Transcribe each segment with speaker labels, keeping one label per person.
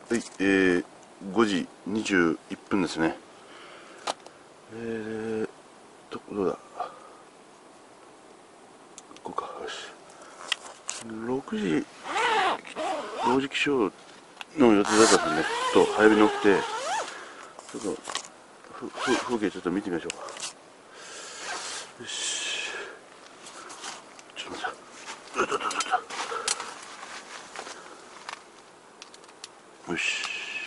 Speaker 1: はい、5時21分ですね。どうだ、こうか、よし。6時、同時起床の予定だったんでね、ちょっと早めに起きて、ちょっと、風景ちょっと見てみましょうか。よし。ちょっと待って、よし。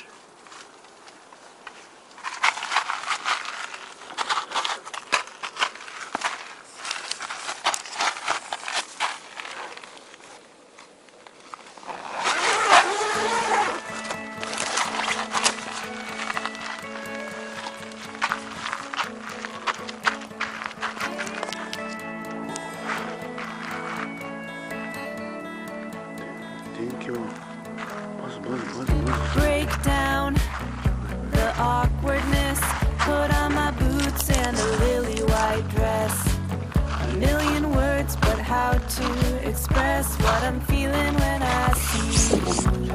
Speaker 1: 天気はまず
Speaker 2: Break down the awkwardness. Put on my boots and a lily white dress. A million words, but how to express what I'm feeling when I see you.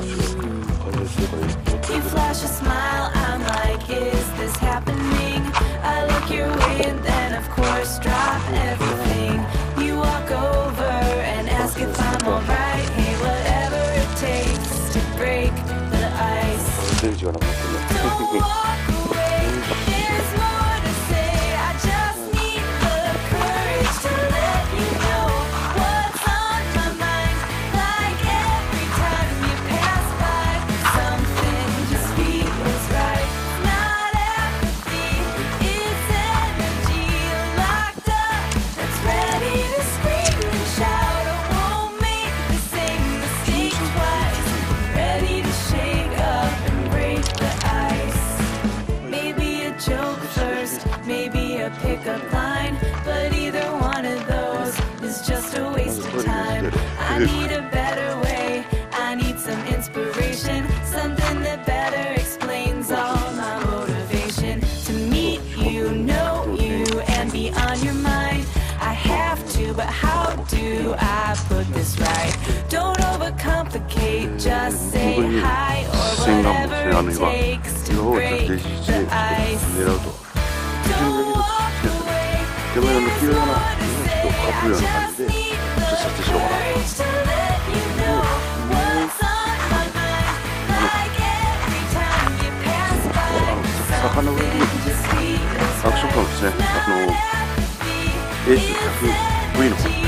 Speaker 2: You flash a smile, I'm like, is this happening? I look your way and then of course drop everything. You walk over and ask if I'm alright. Hey, whatever it takes to break the ice. Don't walk away, there's more to say. I just need the courage to let you know what's on my mind. Like every time you pass by, something just feels right. Not apathy, it's energy locked up that's ready to scream and shout. I won't make the same mistake twice. Ready to shake up and break the ice. Maybe a joke first, maybe a pickup line, but either one of those is just a waste of time. I need a better way, I need some inspiration, something that better explains all my motivation. To meet you, know you, and be on your mind. I have to, but how do I put this right? Don't overcomplicate, just say hi or whatever it takes to break the ice. Don't walk away, there's more to say. I just need the courage to let you know what's on my mind. Like every time you pass by, something just feels
Speaker 1: アクションカーですね。エース 100V の方ですね。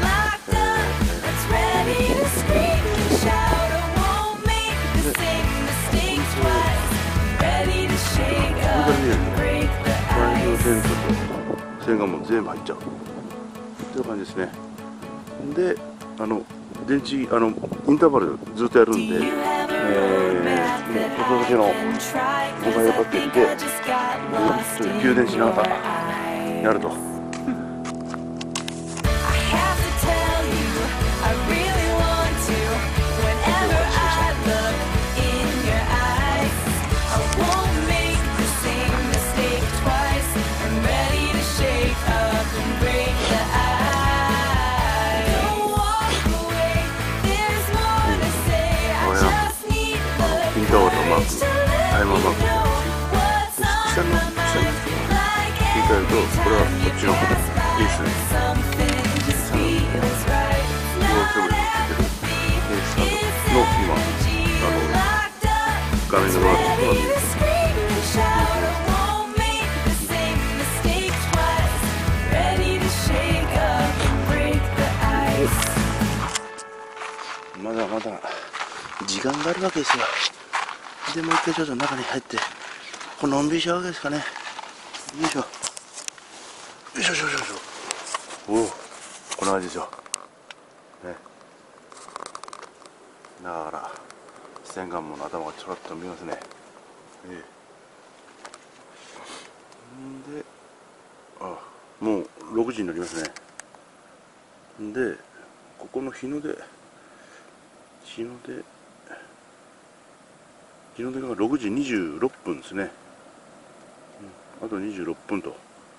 Speaker 1: テントと洗顔も全部入っちゃうという感じですね。で、電池インターバルずっとやるんで、もう外付けのモバイルバッテリーでちょっと給電しながらやると。タイマーマークで下に切り替えると、これはこっちのエース下の両手についてるエースの今画面のドラッグが見える。まだまだ時間があるわけですよ。でもう一回ちょっと中に入ってのんびりしたわけですかね。よいしょよいしょよいしょよいしょ。おお、こんな感じですよね。だから洗顔もの頭がちょろっと見えますね。で、もう6時になりますね。で、ここの日の出が6時26分ですね。あと26分と。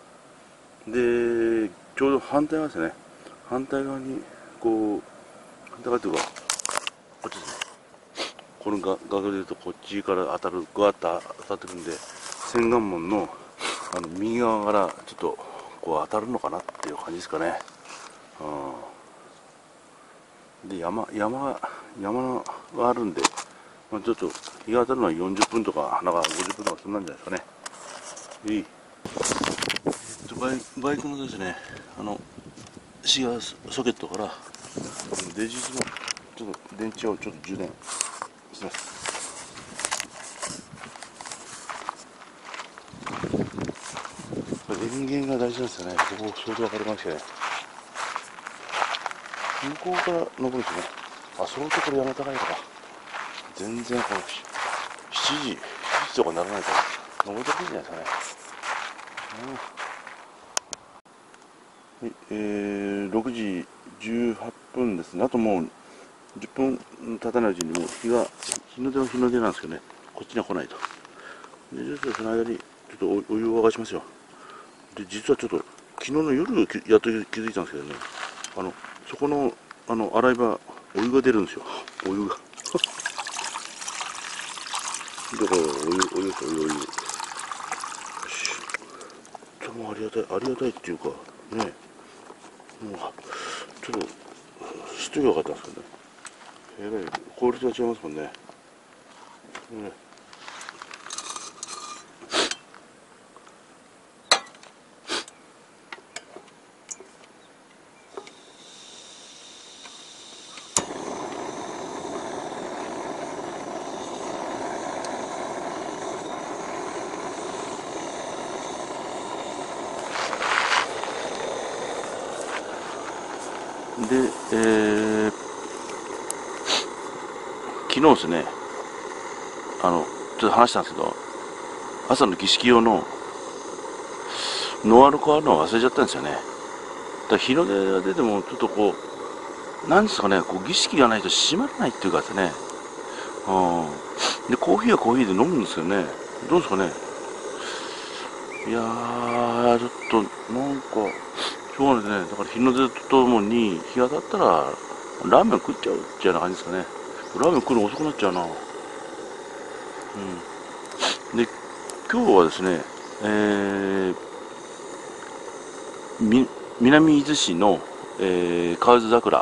Speaker 1: で、ちょうど反対側ですね。反対側にこう、反対側というかこっちですね。 この画像でいうとこっちから当たる、ぐわっと当たってくるんで、千眼門の右側からちょっとこう当たるのかなっていう感じですかね。で、山があるんで、まあ、ちょっと日が当たるのは40分とか、なんか50分とかそんなんじゃないですかね。バイクのですね、シガーソケットからデジのちょっと電池をちょっと充電します。電源が大事なんですよね。ここ相当分かりましたね。向こうから登るんですよね。あ、そうところ山高いのか。全然この7時とかならないから登りたくいんじゃないですかね。6時18分ですね。あともう10分経たないうちにもう日の出なんですけどね。こっちには来ないと。で、ちょっとその間にちょっとお湯を沸かしますよ。で、実はちょっと昨日の夜やっと気づいたんですけどね。そこの洗い場お湯が出るんですよ。お湯が。だからお湯。よし。とてもありがたいっていうかね。もうちょっと知っときゃよかったんですけどね。えらい効率が違いますもんね。で、昨日ですね、ちょっと話したんですけど、朝の儀式用のノンアルコールの忘れちゃったんですよね。だから日の出が出てもちょっとこう、なんですかね、こう儀式がないと閉まらないっていうかですね。で、コーヒーはコーヒーで飲むんですよね。どうですかね。いやー、ちょっと、なんか、しょうがないですね。だから日の出とともに日が当たったら、ラーメン食っちゃうっていうような感じですかね。ラーメン食うの遅くなっちゃうな。で、今日はですね、南伊豆市の、河津桜、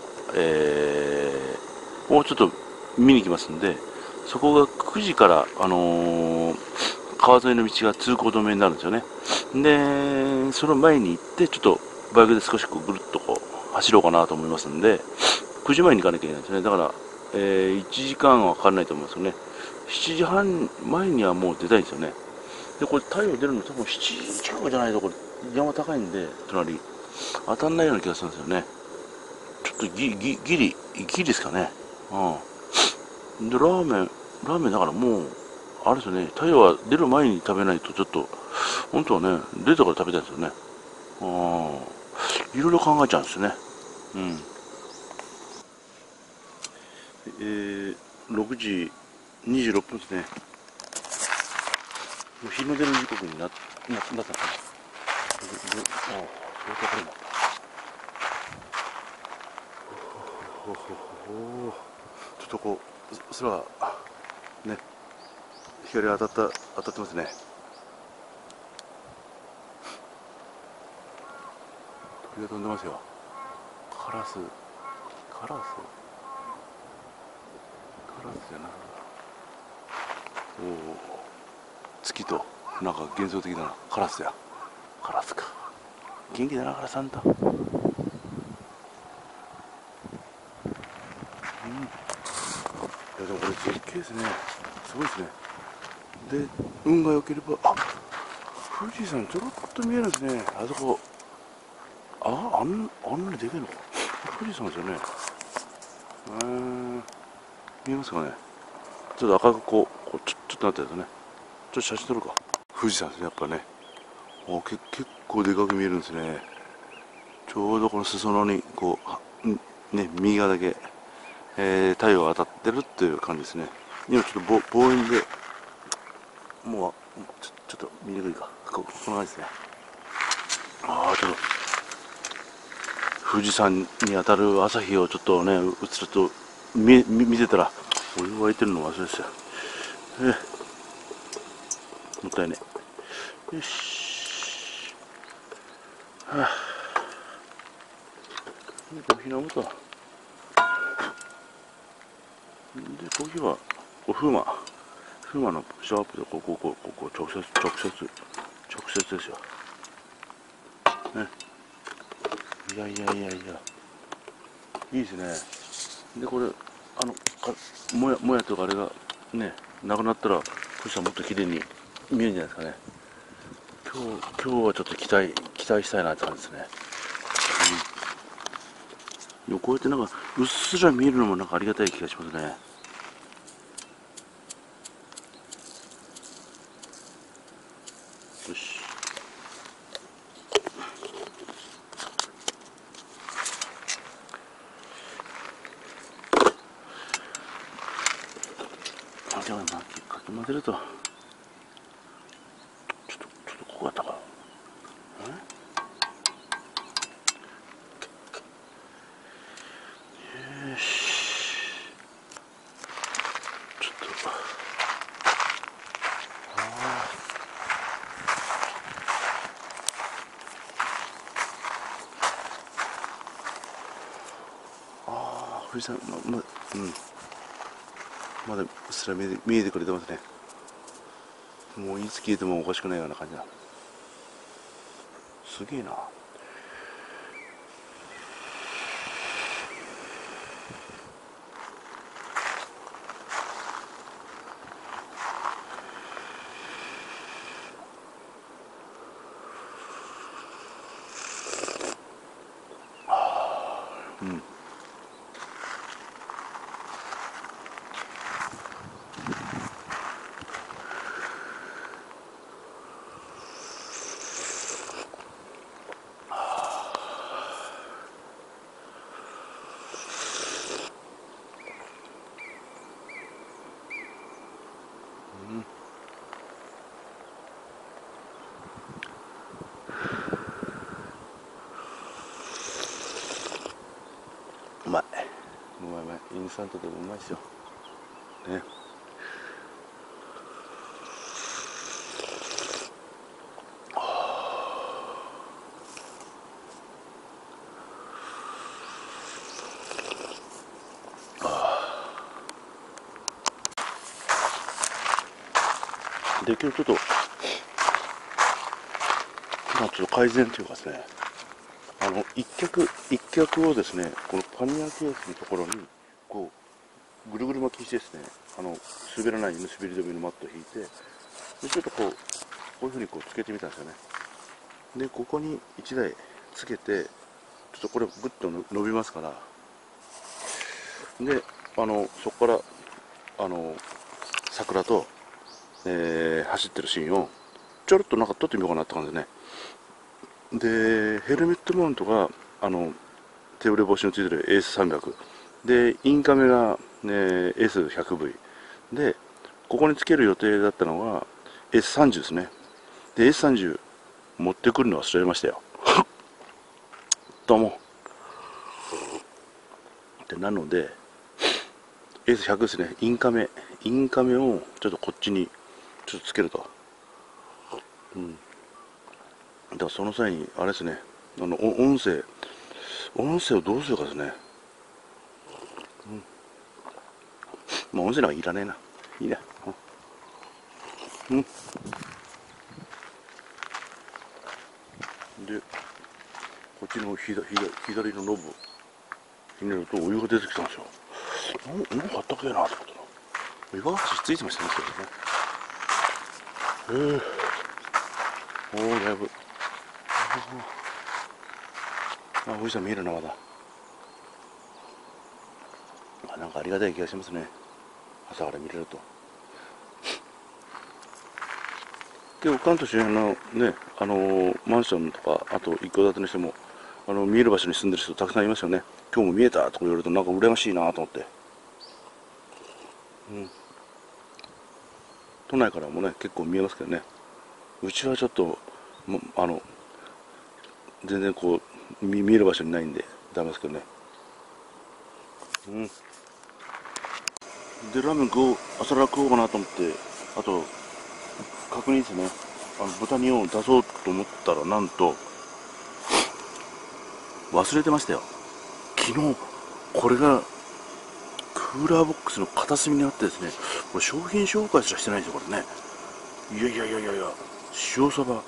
Speaker 1: をちょっと見に行きますんで、そこが9時から、川沿いの道が通行止めになるんですよね。で、その前に行って、ちょっとバイクで少しこうぐるっとこう走ろうかなと思いますんで、9時前に行かなきゃいけないんですね。だから、1時間はかかんないと思いますよね。7時半前にはもう出たいんですよね。で、これ太陽出るの多分7時近くじゃないと、これ山高いんで、隣、当たんないような気がするんですよね。ちょっとギリですかね。で、ラーメンだからもう、あれですよね、太陽は出る前に食べないとちょっと、本当はね、出てから食べたいですよね。いろいろ考えちゃうんですよね。6時26分ですね。もう日の出の時刻になったんですね。相当これも。ちょっとこう、空、ね、光が当たってますね。鳥が飛んでますよ。カラスじゃな。月となんか幻想的だな。カラスか。元気だな、カラスあんた。いやでもこれ絶景ですね。すごいですね。で、運が良ければ、富士山ちょろっと見えるんですね。あそこ、あんなにでかいのか。富士山ですよね。見えますかね。ちょっと赤くこうちょっとなってるんですね。ちょっと写真撮るか。富士山ですね、やっぱね。結構でかく見えるんですね。ちょうどこの裾野にこうね、右側だけ、太陽が当たってるっていう感じですね。今ちょっと望遠でもうちょっと見にくいか。こんな感じですね。ちょっと富士山に当たる朝日をちょっとね、映ると見てたらお湯沸いてるの忘れてたよ。もったいね。よし。はあ。コーヒー飲むと。で、コーヒーは、風魔のシャープで、ここ、直接ですよ。ね。いや、いいですね。で、これ、もやとかあれが、ね、なくなったら、そしたらもっと綺麗に見えるんじゃないですかね。今日はちょっと期待したいなって感じですね。でもこうやってなんか、うっすら見えるのもなんかありがたい気がしますね。よし。でもかき混ぜると、ちょっとここが高い。よし。ちょっと。富士山、まだうっすら見えてくれてますね。もういつ消えてもおかしくないような感じだ。すげえな。うまい。インスタントでもうまいですよ。ね。で、今日ちょっと改善というかですね、一脚をですね、このパニアケースのところに、こう、ぐるぐる巻きしてですね、滑らない滑り止めのマットを引いて、で、ちょっとこういうふうにこうつけてみたんですよね。で、ここに1台つけて、ちょっとこれグッと伸びますから、で、そこから、桜と、走ってるシーンを、ちょろっとなんか撮ってみようかなって感じでね。で、ヘルメットマウントが、手ぶれ防止のついてる AS300 で、インカメが、S100V で、ここにつける予定だったのが S30 ですね。で、S30 持ってくるの忘れましたよ。どうも。で、なので S100 ですね。インカメをちょっとこっちにちょっとつけると。だからその際に、あれですね、音声をどうするかですね。まあ音声なんかいらねえな。いいな。で、こっちの左のノブをひねるとお湯が出てきたんですよ。なんかあったけえなと思ったら、湯沸かしついてましたね、それね。だいぶ。富士山見えるな、まだ。なんかありがたい気がしますね。朝から見れると。結構関東周辺のね、マンションとか、あと一戸建てにしても、見える場所に住んでる人たくさんいますよね。今日も見えたとか言われるとなんか羨ましいなと思って。都内からもね、結構見えますけどね。うちはちょっと、全然こう、見える場所にないんで、ダメですけどね。 でラーメン朝ラー食おうかなと思って、あと確認ですね、豚煮を出そうと思ったら、なんと忘れてましたよ。昨日これがクーラーボックスの片隅にあってですね、これ商品紹介すらしてないんですよこれね。いや塩サバ、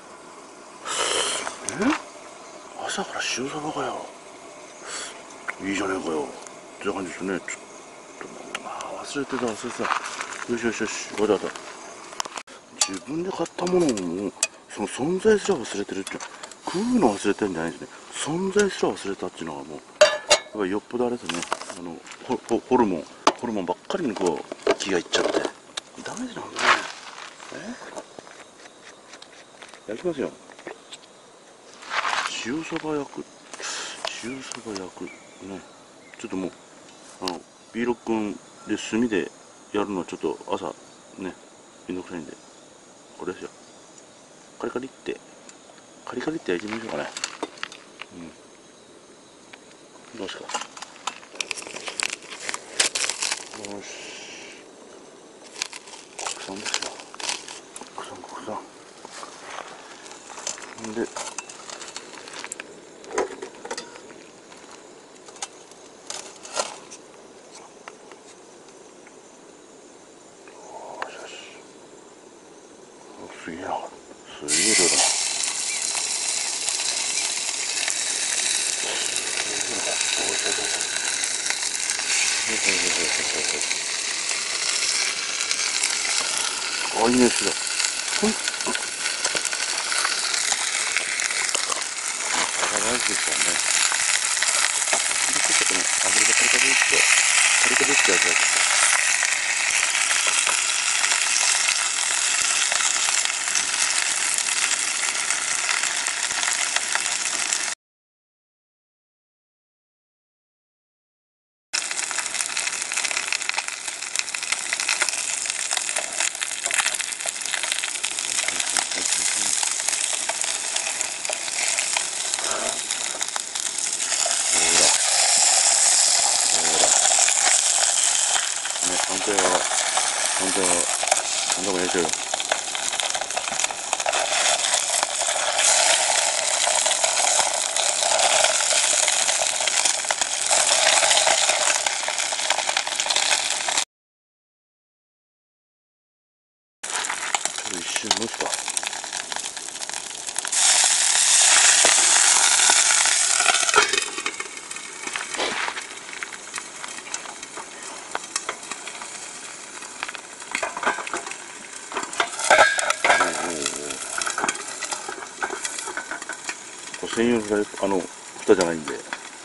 Speaker 1: 朝から塩サバかよ、いいじゃねえかよって感じですね。ちょっと忘れてた。よし、わざわざ自分で買ったものをもうその存在すら忘れてるって、食うの忘れてるんじゃないですね、存在すら忘れたっていうのがもうやっぱりよっぽどあれですね、ホルモンばっかりにこう気がいっちゃってダメなんだね。焼きますよ。塩サバ焼くね。ちょっともうB6君で炭でやるのはちょっと朝ねめんどくさいんで、これですよ。カリカリって焼いてみましょうかね。どうですか。よし、国産ですよ。国産で、よし、すげえ量だな。いいですよ。大事ですよね。ちょっとね、油でカリカリってやつだ。本当は入れてるよ。一瞬蒸すか。専用のフライ蓋じゃないんで、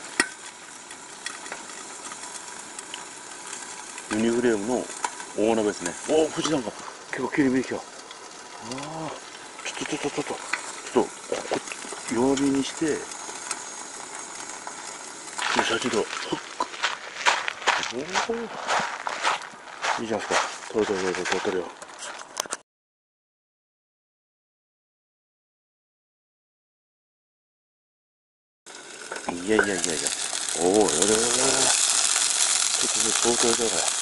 Speaker 1: ユニフレームの大鍋ですね。おお、富士山が結構きれいに見えてきた。ちょっとここ弱火にして写真とフック。おお、いいじゃないですか。取れよ。いや。おお、ちょっと相当だから。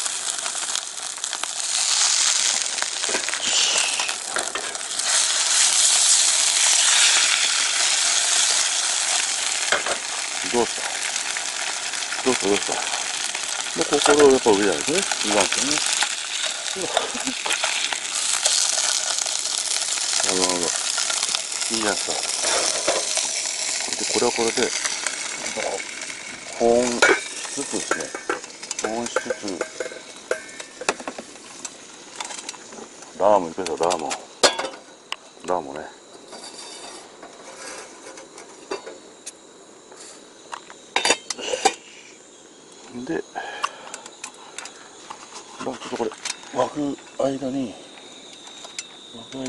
Speaker 1: どうしたもう心をやっぱ上じゃないですね。2番ですよね。なるほど。いいじゃないですか。で、これはこれで、保温しつつですね。ラーメンいくよ、ラーメンね。で、ちょっとこれ沸く間にちょ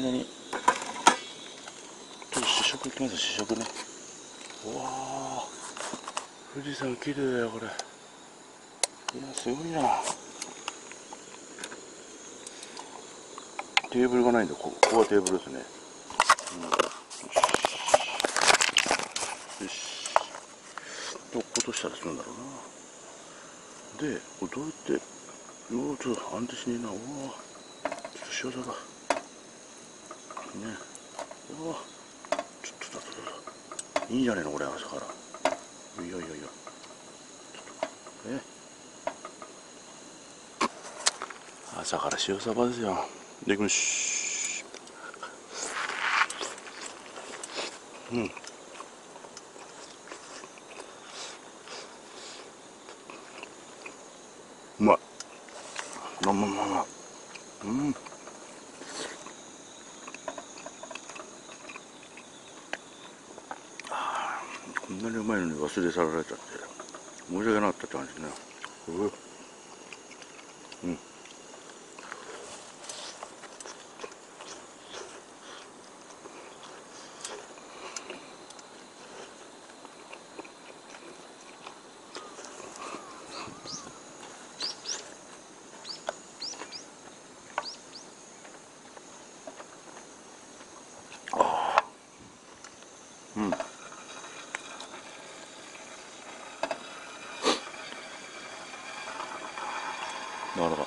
Speaker 1: っと試食いきます。試食ね。うわあ、富士山綺麗だよこれ。いや、すごいな。テーブルがないんで、ここはテーブルですね。よし。どう落としたらするんだろうな。で、これどうやっておお、ちょっと安定しねえな。おお、ちょっと塩サバね。おお、ちょっといいんじゃねえのこれ、朝から。いやいやいや、ちょっと朝から塩サバですよ。できます。うん、うまい。まあまあまあまあ、うん、こんなにうまいのに忘れ去られちゃって申し訳なかったって感じですね。うん、うん、なかなか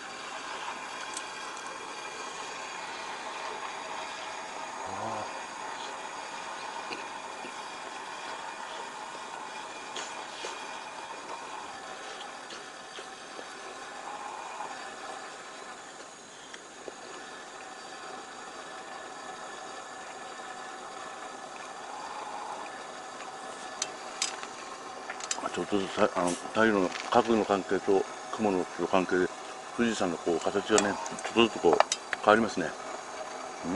Speaker 1: ちょっとずつ太陽の角度の関係と雲の関係で富士山のこう形がねちょっとずつこう変わりますね。うん、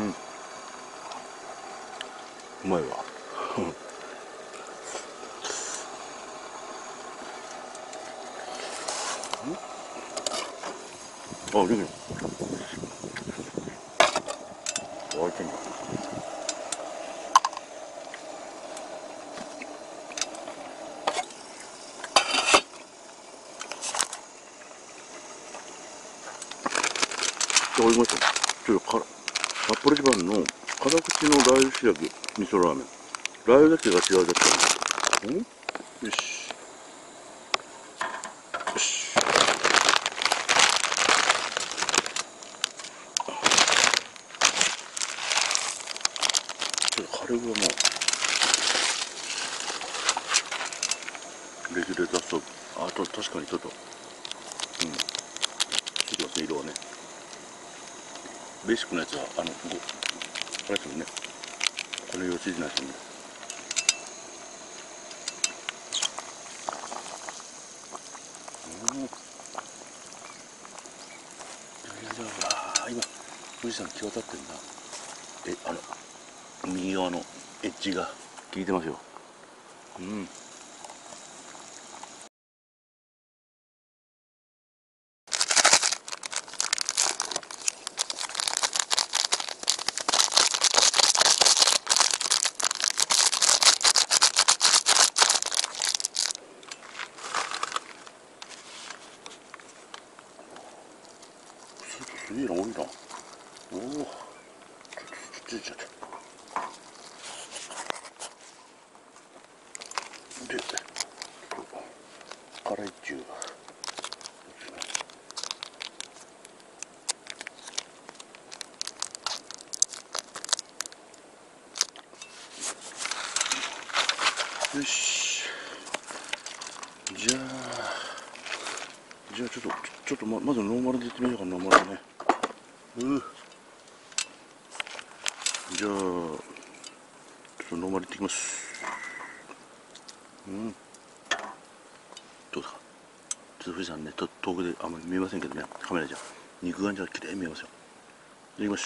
Speaker 1: うまいわ。あ、できる。開いてんだ。わかりました。ちょっと札幌一番の辛口のラー油仕上げ味噌ラーメン。ラー油だけが違うだけなんです。よし。よし。ちょっとカレーはもう、レギュレーターストーブ。あと、確かにちょっと、ついてますね、色はね。ベーシックなやつは、あれですもんね。この色ついてないですよね。今、富士山際立ってるな。右側のエッジが効いてますよ。うん。すげえな、多いな。おお、ちょっとついちゃった。で、辛いっちゅう。よし。じゃあちょっとまずノーマルでいってみようか。ノーマルね。じゃあちょっとノーマルいってきます。うん、どうですか。ちょっと富士山ね、遠くであんまり見えませんけどね、カメラじゃ肉眼じゃ綺麗に見えますよ。いきましょ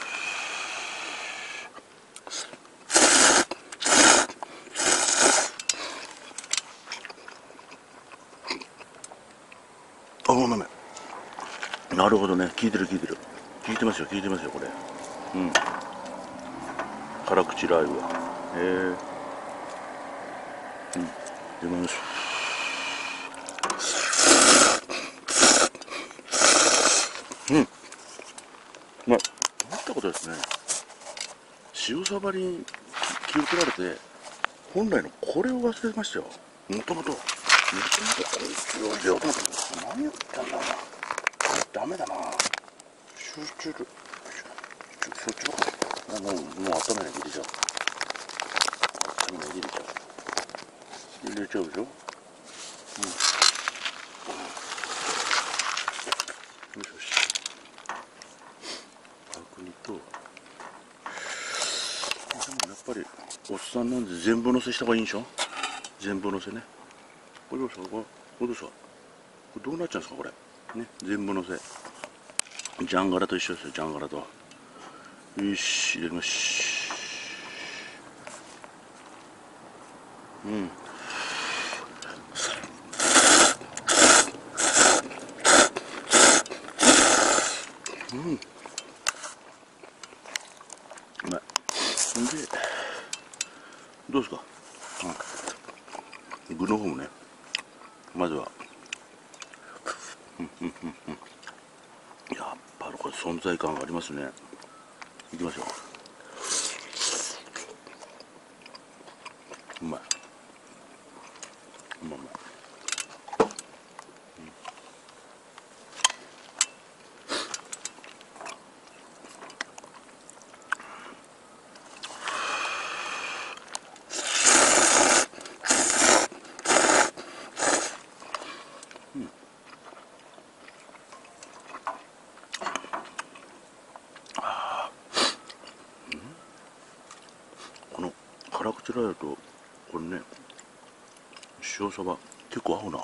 Speaker 1: う。あ、もうダメ。なるほどね、効いてる。効いてますよ、これ。うん、辛口ラー油は。うん、出ます。うん、うまい。思ったことですね。塩サバに気を取られて、本来のこれを忘れてましたよ。もともとこいつを入れようと思った。何言ってんだろうな。 メだな。集中力。そっちの方がもう温めないで入れちゃう。温めないで入れちゃう。入れちゃうでしょ。よしよし。角煮と。でもやっぱりおっさんなんで全部のせした方がいいんでしょ。全部のせね。これどうですか。これどうですか。これどうなっちゃうんですかこれ。ね、全部のせ。ジャンガラと一緒ですよ。ジャンガラと。よし、入れまし。うん。うん。うまい。で、どうですか。具の方もね。まずは。やっぱりこれ存在感がありますね。いきましょう。うまい。うまいうまい。この辛口ラー油とこれね、塩そば結構合うな。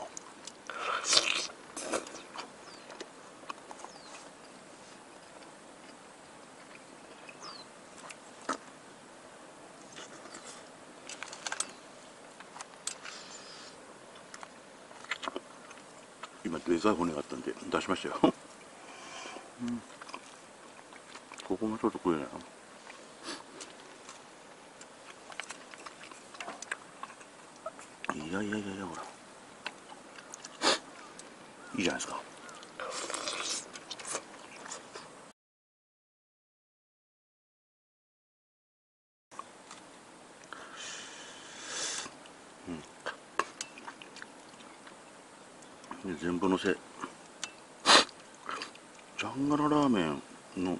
Speaker 1: 今でかい骨があったんで出しましたよ。ここもちょっと食えないな。いやほらいいじゃないですか。で全部のせ。ジャンガララーメンの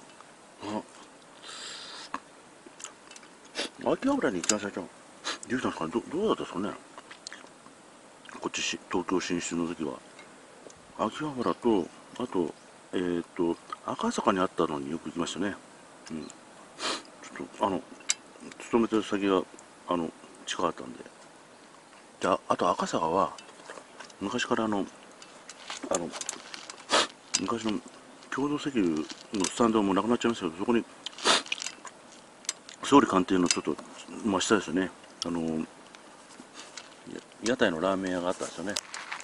Speaker 1: 秋葉原に一番最初リュウさんですかね。どうだったんですかね。こっち東京進出の時は秋葉原とあと赤坂にあったのによく行きましたね。ちょっと勤めてる先が近かったんで。であと赤坂は昔から昔の共同石油のスタンドもなくなっちゃいましたけど、そこに総理官邸のちょっと真下ですよね。屋台のラーメン屋があったんですよね。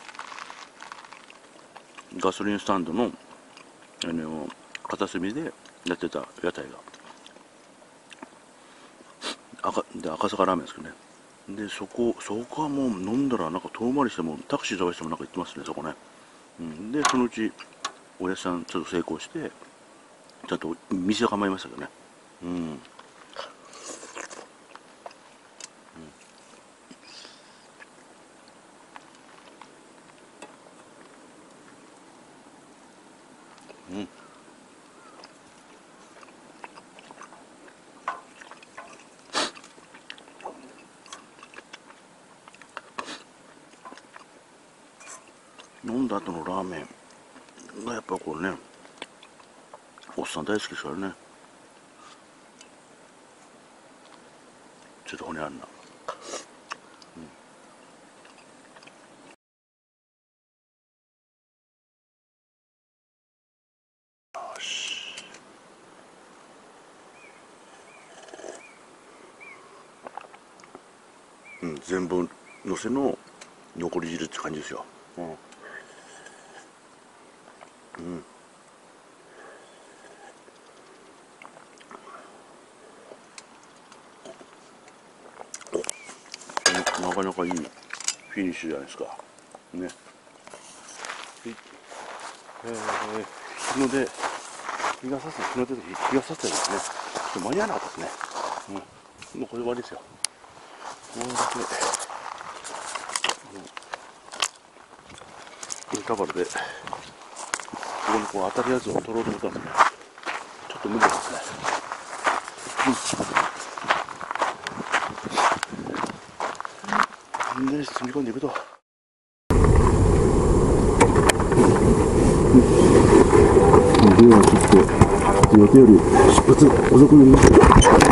Speaker 1: ガソリンスタンドの片隅でやってた屋台が赤坂ラーメンですけどね。でそこはもう飲んだらなんか遠回りしてもタクシー飛ばしてもなんか行ってますねそこね。でそのうちおやじさんちょっと成功してちゃんと店を構えましたけどね。飲んだ後のラーメンがやっぱこれね、おっさん大好きですからね。ちょっと骨あんな。よし。全部のせの残り汁って感じですよ。なかなかいいフィニッシュじゃないですかね。日の出日が差す日の出で日が差すですね。ちょっと間に合わなかったですね。もうこれ終わりですよ。これだけインターバルでこにこう当たるやつを取ろうと思ったんですけど、ちょっと無理ですね。みんなに積み込んでいくと。ではちょっと予定より出発遅くなりました。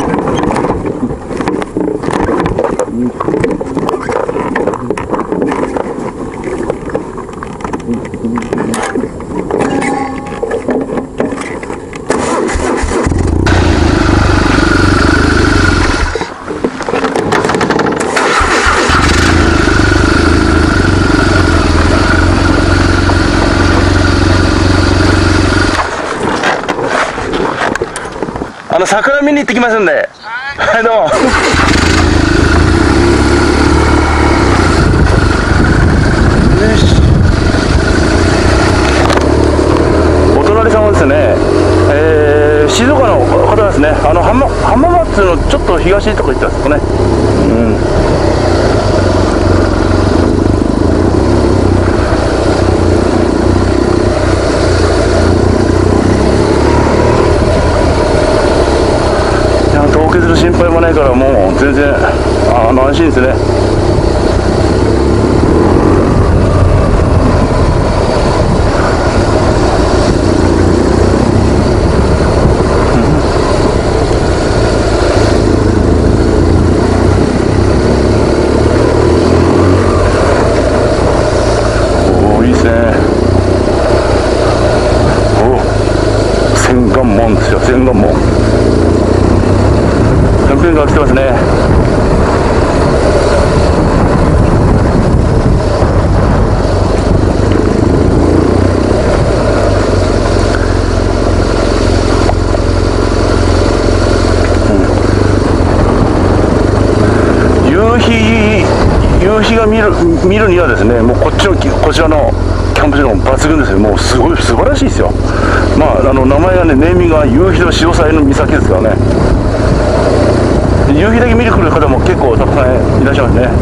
Speaker 3: 桜見に行ってきますんで。はい、どうも。よし。お隣さんはですね、静岡の方ですね。浜松のちょっと東とか行ったんですかね。凍結の心配もないから、もう全然安心ですね。おお、いいですね。お、千貫門ですよ、千貫門。キャンペーンが来てますね。夕日が見るにはですね、もうこちらのキャンプ場も抜群ですよ。もうすごい素晴らしいですよ。名前がね、ネーミングが夕日の潮騒の岬ですからね。夕日だけ見に来る方も結構たくさんいらっしゃいますね。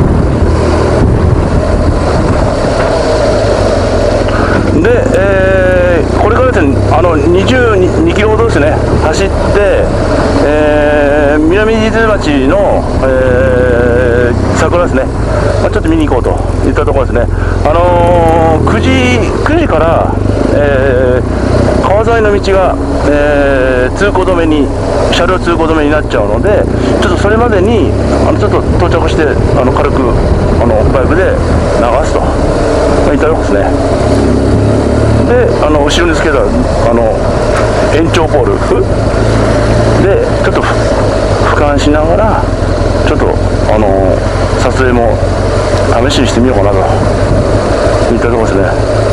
Speaker 3: で、これからですね、22キロほどですね、走って、南伊豆町の、桜ですね、ちょっと見に行こうといったところですね。9時から、川沿いの道が、車両通行止めになっちゃうので、ちょっとそれまでにちょっと到着して、軽くバイクで流すといったところですね。で、後ろにつけた延長ポールでちょっと俯瞰しながら、ちょっと撮影も試しにしてみようかなといったところですね。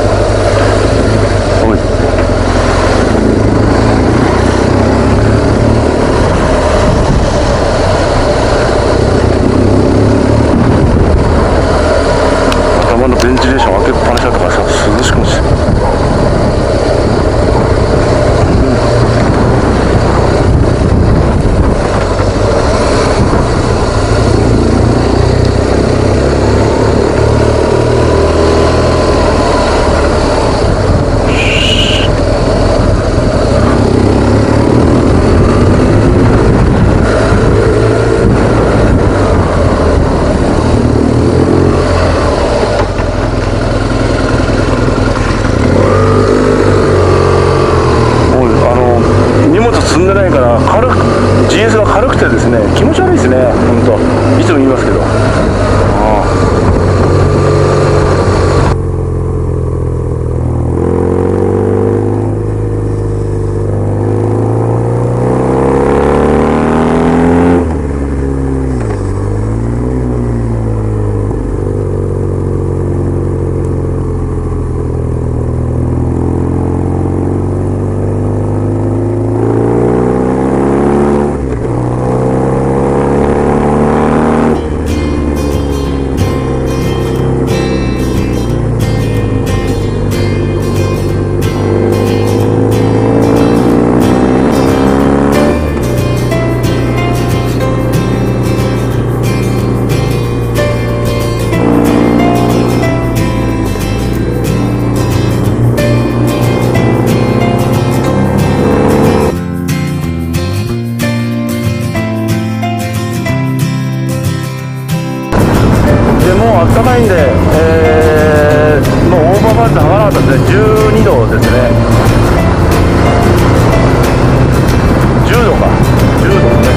Speaker 3: 頭のベンチレーション開けっぱなしだったからさ、涼しくもして。 ないんで、もうオーバーパンツ履かなかったですね。12度ですね。10度か、10度ですね。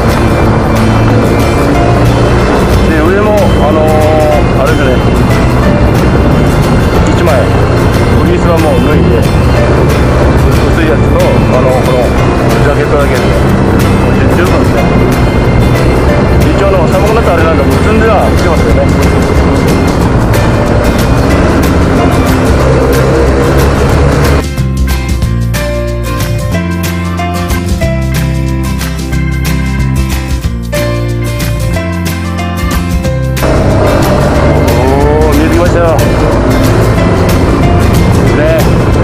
Speaker 3: で、上もあれですね、1枚フリースはもう脱いで、薄いやつとこのジャケットだけで十分ですね。一応寒くなったあれなんで結んでは来てますよね。おお、見えてきましたよね。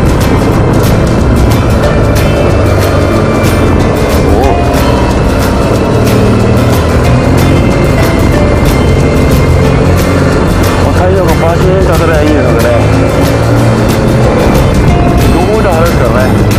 Speaker 3: 太陽がバシーンと当たればいいですよね。どこで晴れですからね。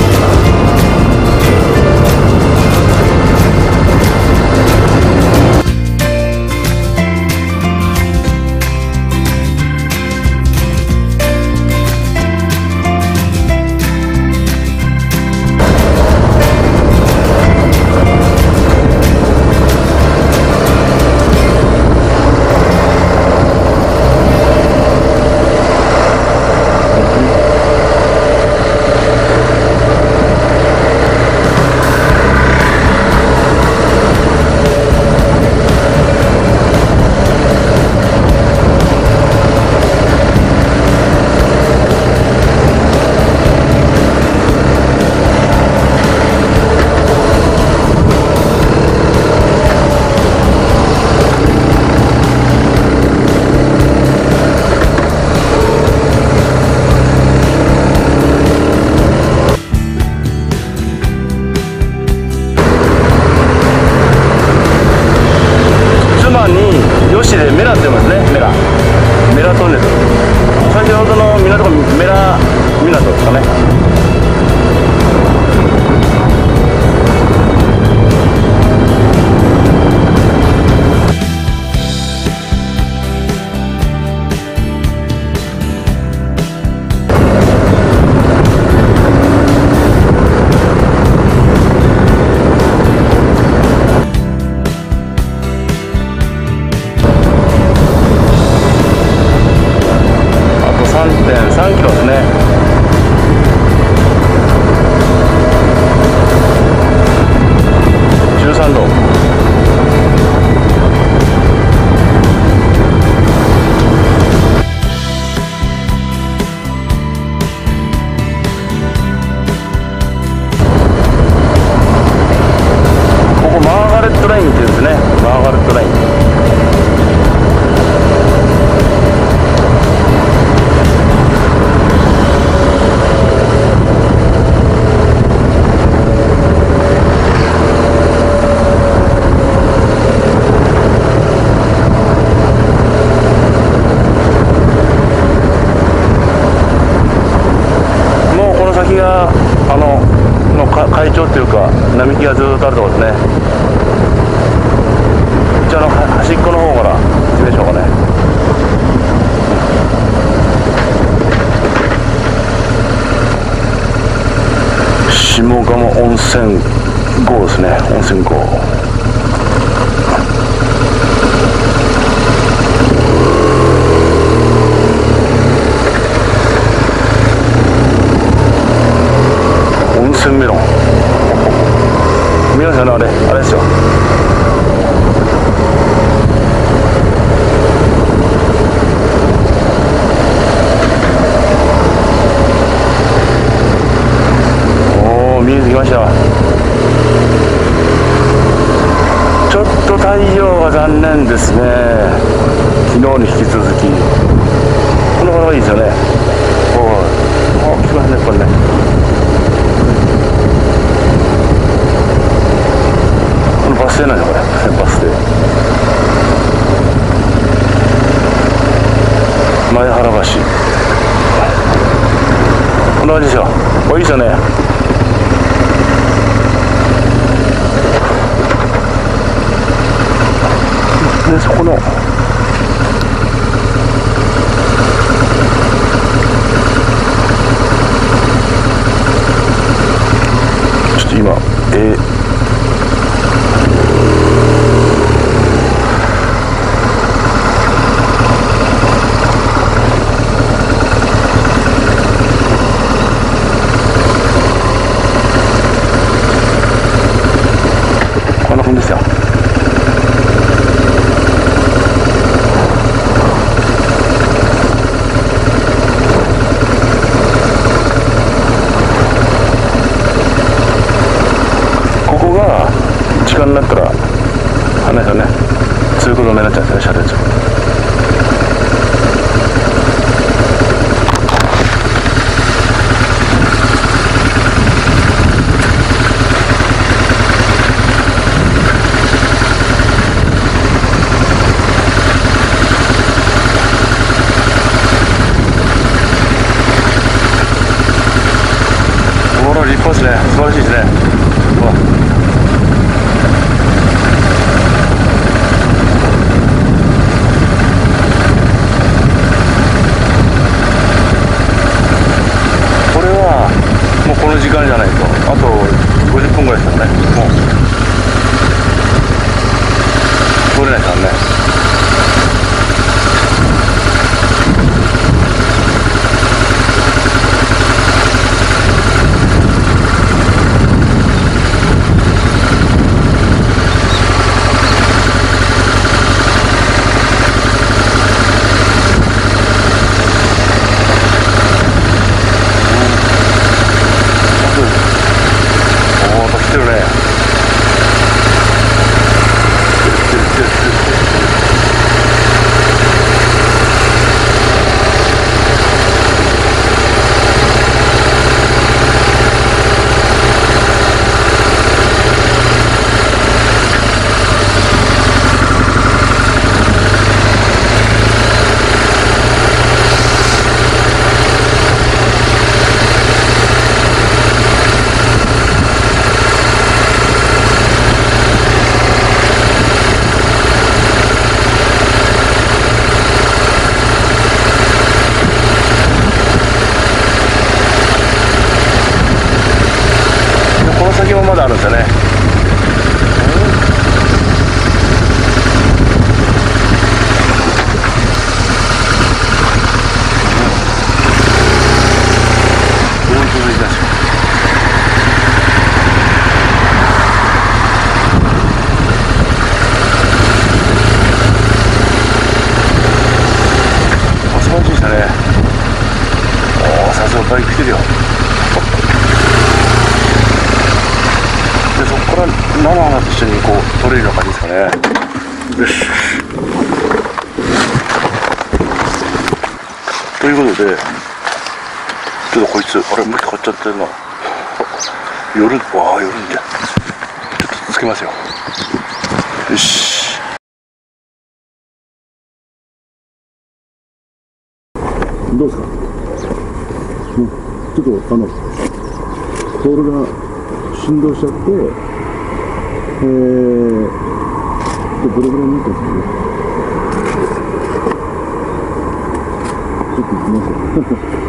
Speaker 3: よしでメラって言いますね。メラトンネル。先ほどの港がメラ港ですかね。3.3キロですね。13度。ここマーガレットラインっていうんですね。マーガレットライン。海峡っていうか並木がずっとあるところですね。一応端っこの方から行ってみましょうかね。下鴨温泉郷ですね。温泉郷。温泉メロン見えますよね。あれですよ。おお、見えてきました。ちょっと太陽が残念ですね。昨日に引き続きこの方がいいですよね。おお、来ますね、これね。バス停なんだこれ。バス停。前原橋。こんな感じですよ。お、いいですよね。でそこの分ですよ。ここが時間になったらあれですよね、通行止めになっちゃうんですよね、車列。立派ですね、素晴らしいですね。うわ、これはもうこの時間じゃないとあと50分ぐらいですからね、もう通れないですからね。来てるね。この先もまだあるんですよね。素晴らしいですね。おお、さすがバイク来てるよ。でそこから菜の花と一緒にこう取れるような感じですかね。よし。ということで、ちょっとこいつあれ向き変わっちゃってるな。夜、わあ夜みたい。ちょっとつけますよ。よし。どうですか。ちょっとポールが振動しちゃって、ブレブレになったんですけどね。ちょっと行きますよ。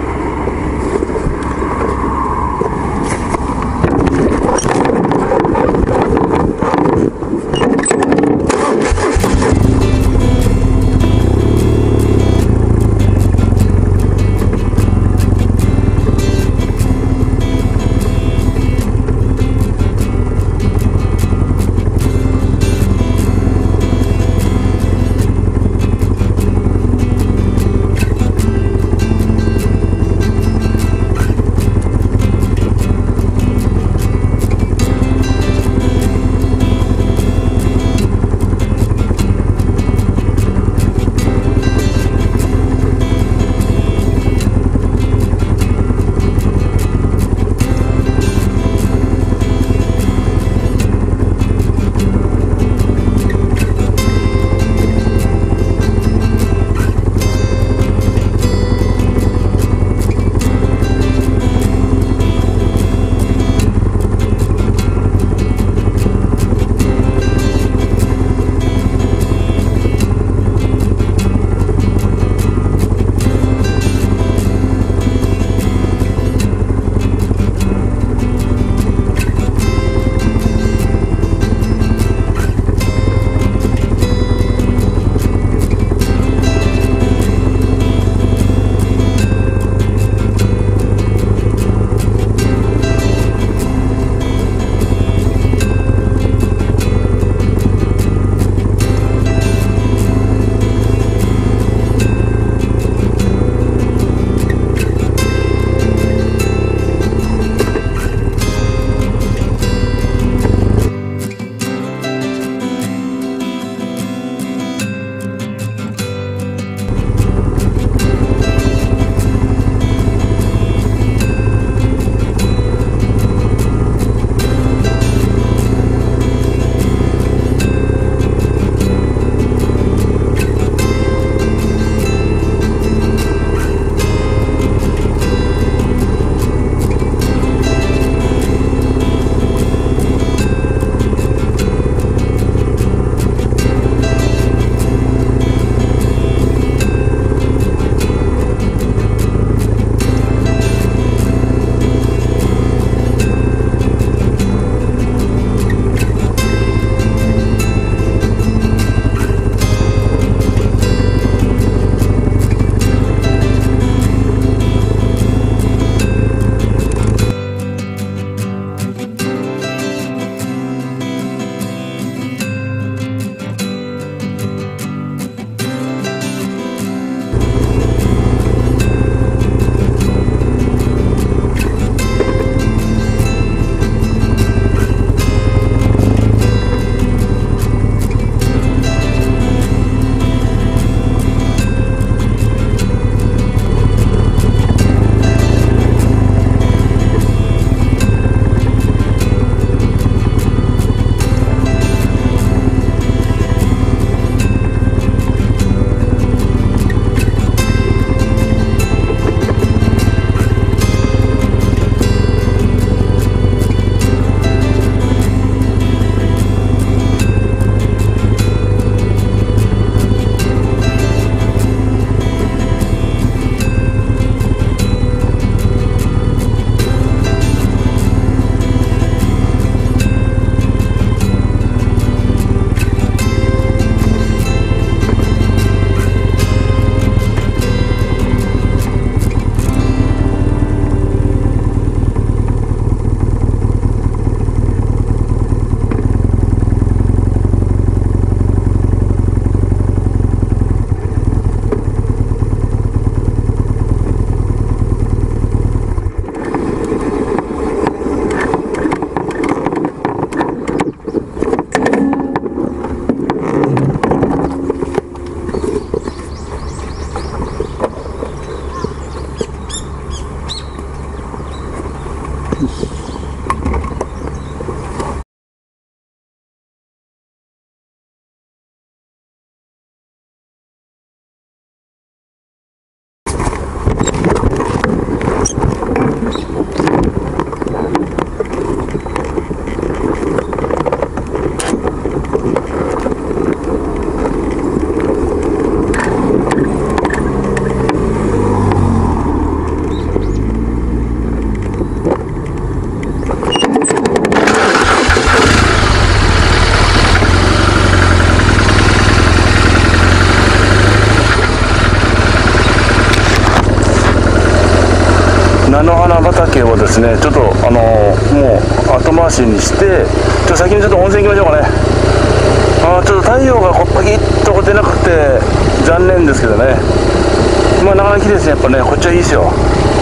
Speaker 3: 菜の花畑をですね、ちょっともう後回しにして、先にちょっと温泉行きましょうかね。ちょっと太陽がパキッと出なくて残念ですけどね。なかなか綺麗ですね、やっぱね、こっちはいいですよ。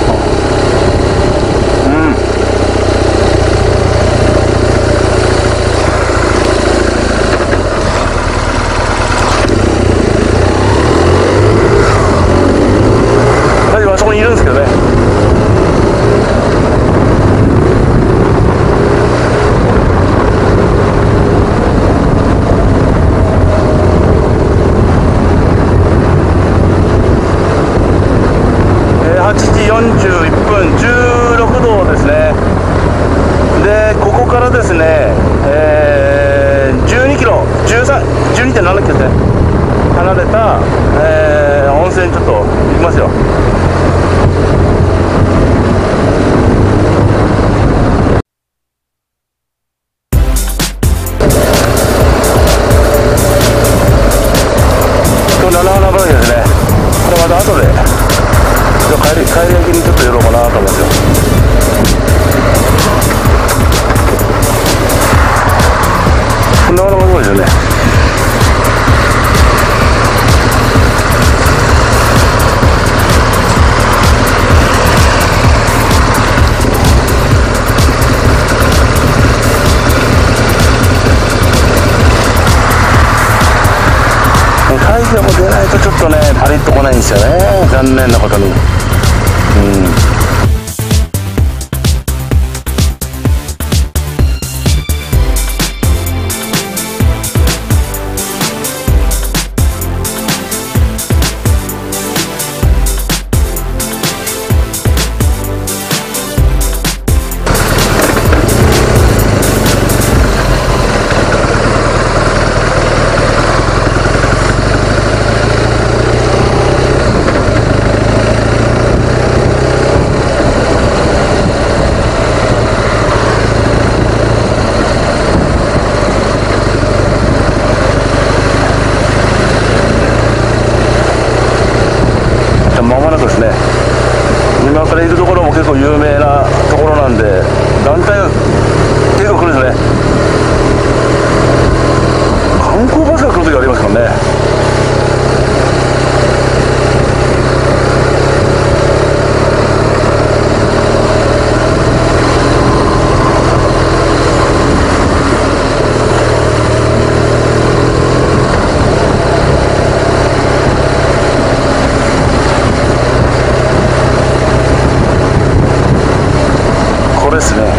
Speaker 3: 大丈夫、あそこにいるんですけどね。8時41分、16度ですね。で、ここからですね、12キロ、12.7 キロですね、離れた、温泉ちょっと行きますよ。今日菜の花畑ですね。これまた後で帰り焼きにちょっと寄ろうかなと思うんですよ。こんなものがすごいですよね。太陽も出ないとちょっとね、パリッと来ないんですよね、残念なことに。まもなくですね、今からいるところも結構有名なところなんで、団体が結構来るんですね。観光バスが来る時ありますからね。これですね。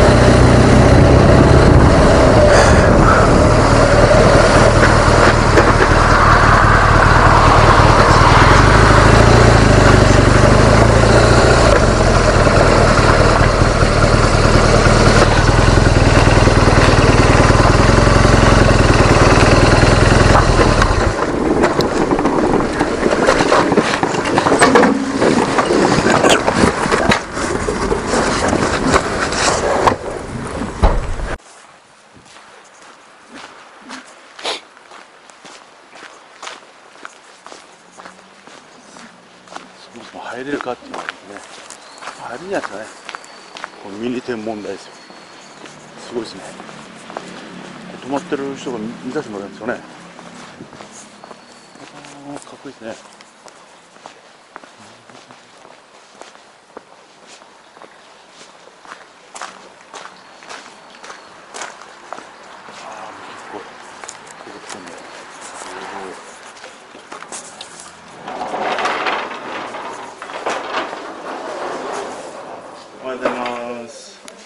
Speaker 3: 入れるかっていうのはですね、入れないですかね。このミニ天文台ですよ。すごいですね。泊まってる人が見させてもらうんですよね。かっこいいですね。おはようございます。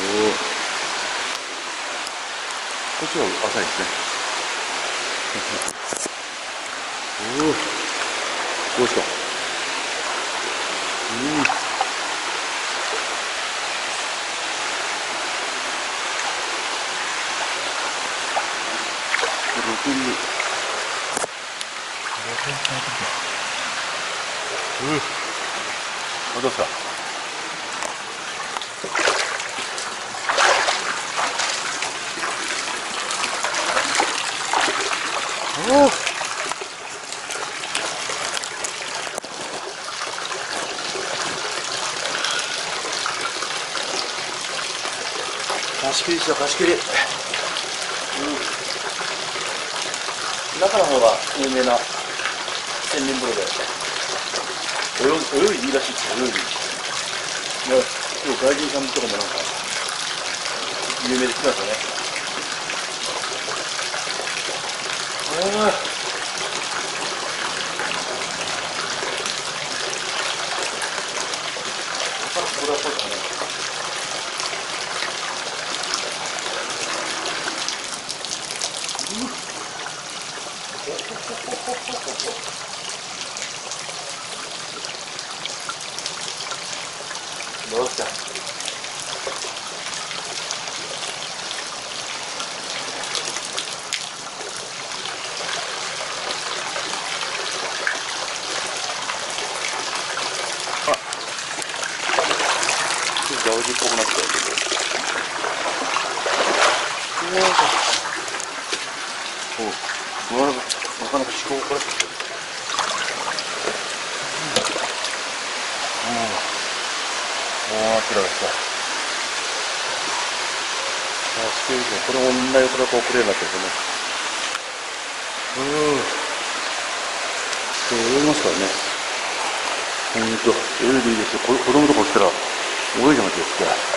Speaker 1: こっちは浅いですね。どうした。どうですか。貸し切りですよ、貸し切り。中の方が有名な千人風呂で泳いでいいらしいですよ。泳いでいい。今日外人さんとかもなんか有名で来ましたね。これはそうだね。どうした。ジャオジっぽくなっちゃうけど。なかなか思考を凝らしてる。キラキラした。これもみんな横だと遅れるようになってるんですよね。泳ぎますからね。泳いでいいですよ。子供とか来たら泳いでますよ。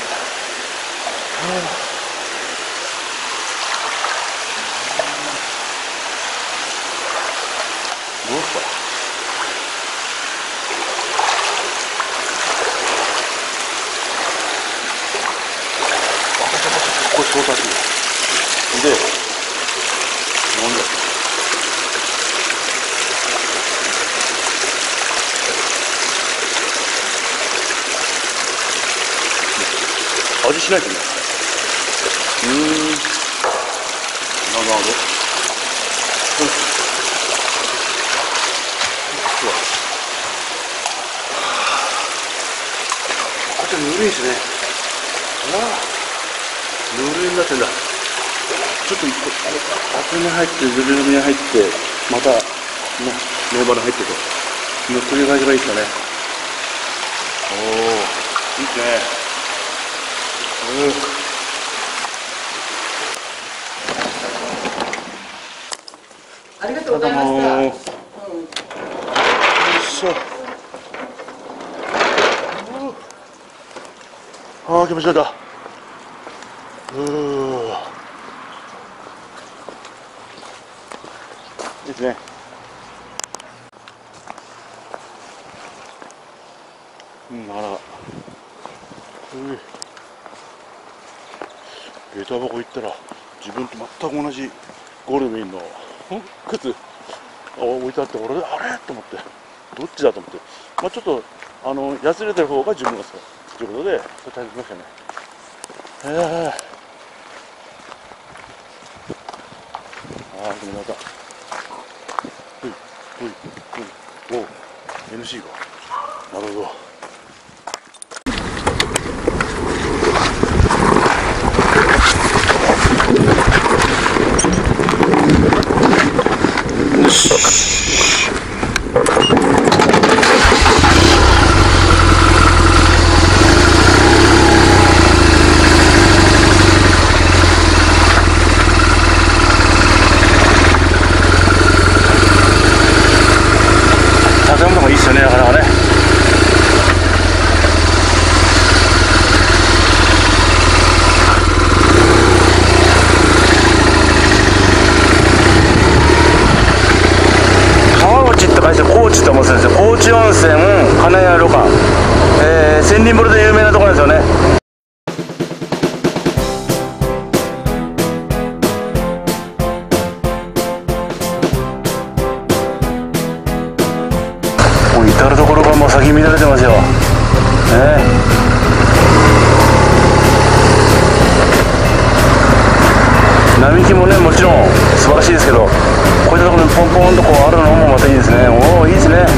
Speaker 1: どうした。これ操作するで、なんだ味しないとね。なるほど。こっちはぬるいですね。ぬるいになってんだ。ちょっと厚め入ってずるめに入ってまたノーバル入ってとそういう感じがいいですかね。いいですね。
Speaker 4: ありがとうございました。
Speaker 1: よいしょ。気持ちよかった。いいですね。下駄箱行ったら自分と全く同じゴールドウィンの靴置いてあって、俺あれと思って、どっちだと思って、ちょっとやつれてる方が自分がそうということでそれ大変きましたね。でもまたNC がなるほど。建物もいいっすよね、なかなかね。川内って書いて高知って思うんですよ。高知温泉、金谷旅館、千里風呂で有名なところですよね。
Speaker 3: 並木もねもちろん素晴らしいですけど、こういったところにポンポンとこうあるのもまたいいですね。おお、いいですね。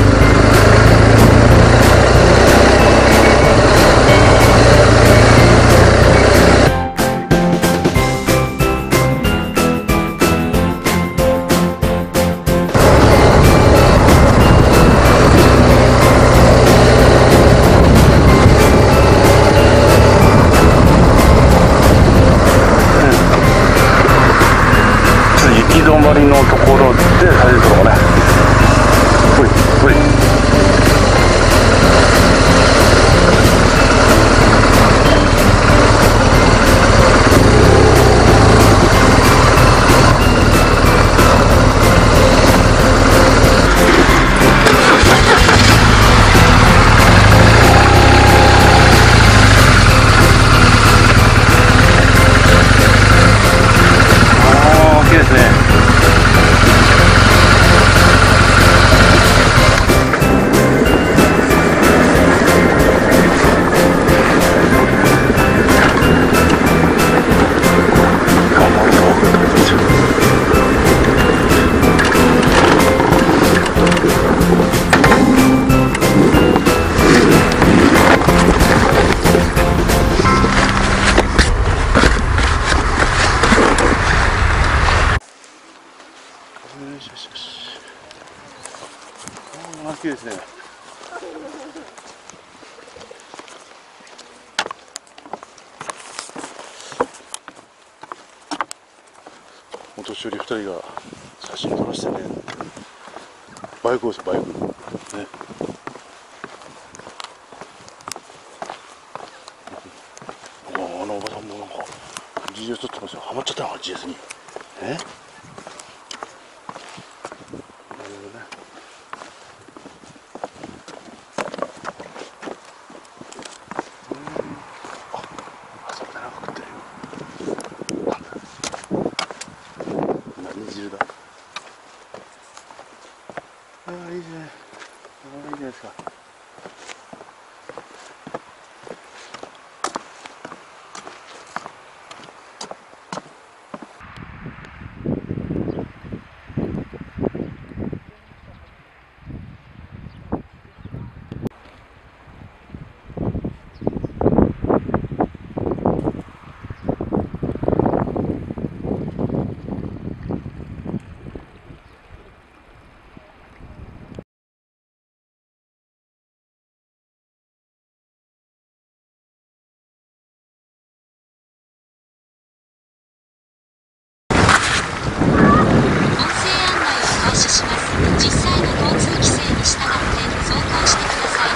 Speaker 3: 行き止まりのところで入るところね。ほいほい。いいですね。よしよしよし。ああ、綺麗ですね。お年寄り2人が写真撮らせてね。バイクですよ、バイク。ね。あのおばさんもなんか GS 撮ってますよ。ハマっちゃったのか GS に。ああ、いいですね。ああ、いいじゃないですか。
Speaker 5: 実際の交通規制に従って走行してくださ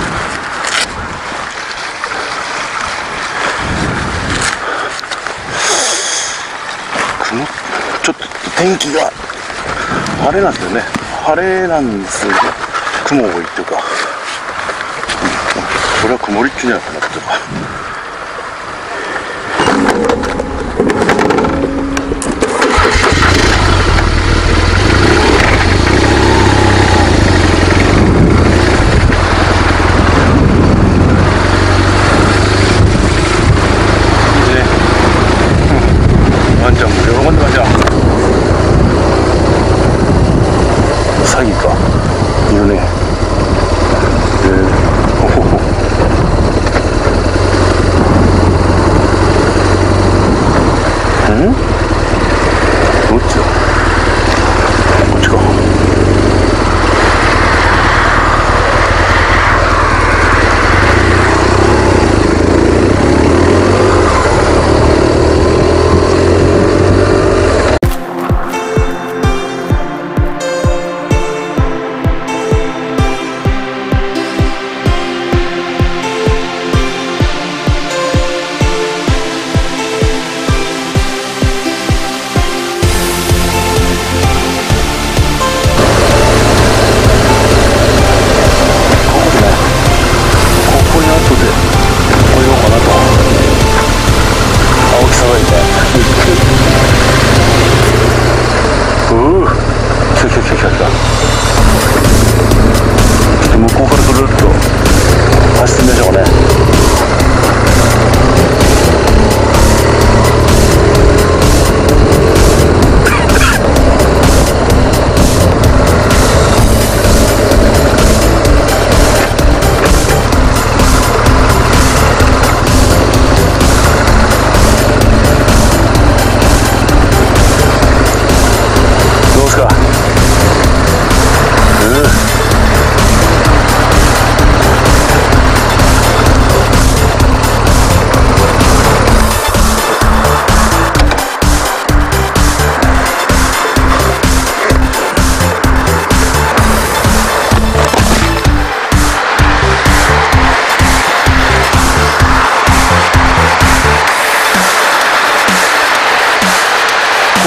Speaker 3: い。ちょっと天気が晴れなんですよね。晴れなんですが雲多いっていうか、これは曇りっていうんじゃないかなっていうか。ワンちゃんも喜んでますよ。ウサギかいるね。ほほほ。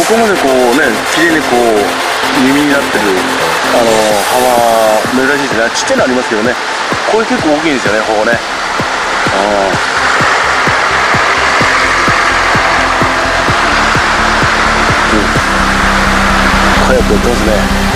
Speaker 3: こまでこうね綺麗にこう耳になってる浜珍しいですね。ちっちゃいのありますけどね、これ結構大きいんですよね、ここね。早くやってますね。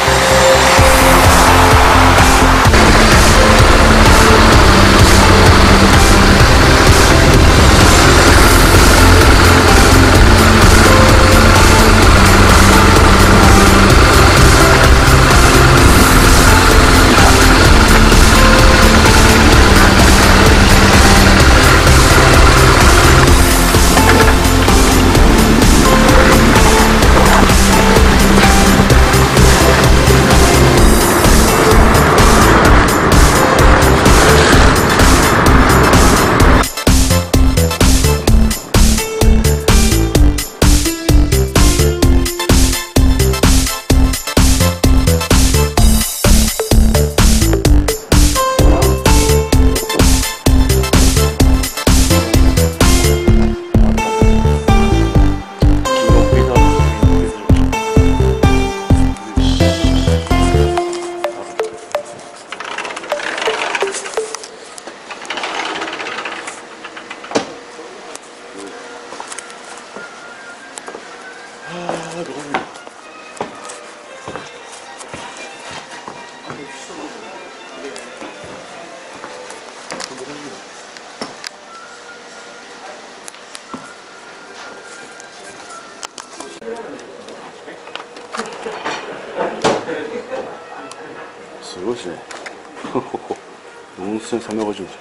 Speaker 3: すごいですね。4350円。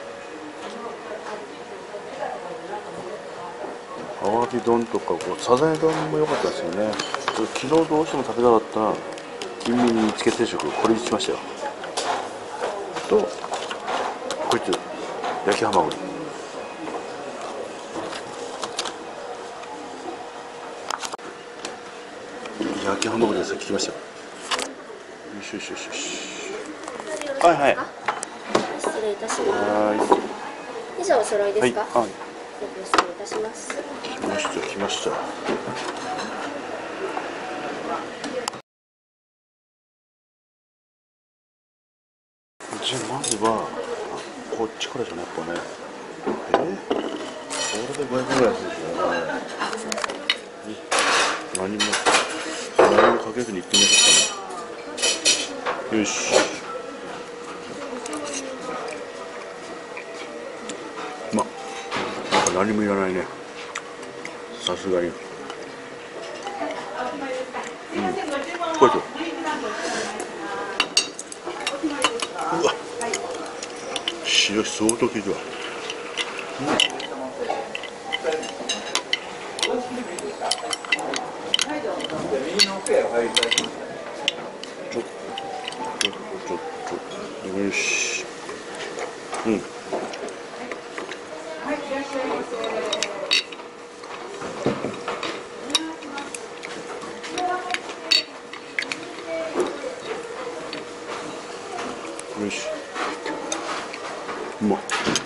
Speaker 3: アワビ丼とかサザエ丼も良かったですよね。昨日どうしても食べたかった金目煮つけ定食、これにしましたよ。とこいつ焼きハマグリ。焼きハマグリです。聞きましたよ。よしよしよしよし。はいはい。
Speaker 6: 失礼いたします。
Speaker 3: は
Speaker 6: 以上お揃いですか。
Speaker 3: はい。
Speaker 6: 失礼いたします。
Speaker 3: 来ました来ました。じゃあまずはこっちからじゃないやっぱね。これで500円ぐらいするでしょうね。何もかけずにいってみましょうかね。よし。まあなんか何もいらないね、さすがに。これとうわ塩相当効いてるわ。よし。よし。うまっ。